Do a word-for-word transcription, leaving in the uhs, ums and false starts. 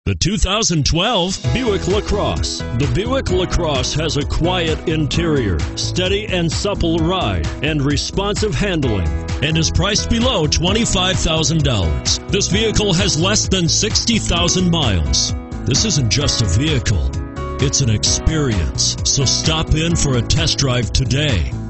The two thousand twelve Buick LaCrosse. The Buick LaCrosse has a quiet interior, steady and supple ride, and responsive handling, and is priced below twenty-five thousand dollars. This vehicle has less than sixty thousand miles. This isn't just a vehicle, it's an experience. So stop in for a test drive today.